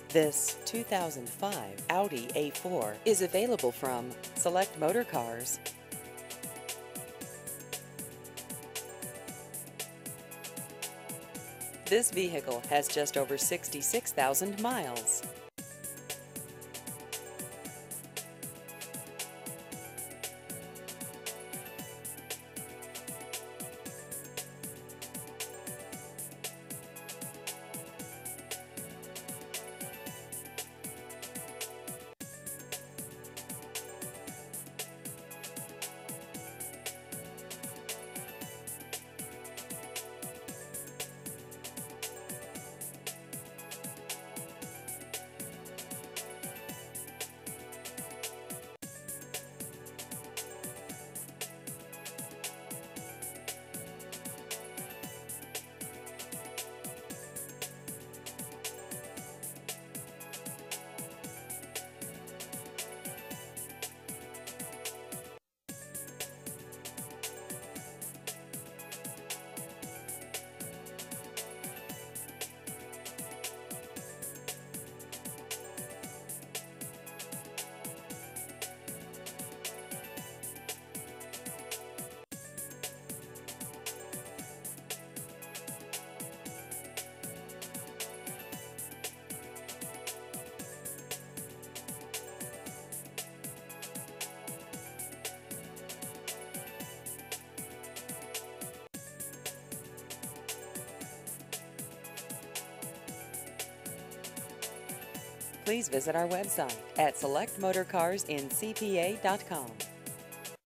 This 2005 Audi A4 is available from Select Motor Cars. This vehicle has just over 66,000 miles. Please visit our website at selectmotorcarsincpa.com.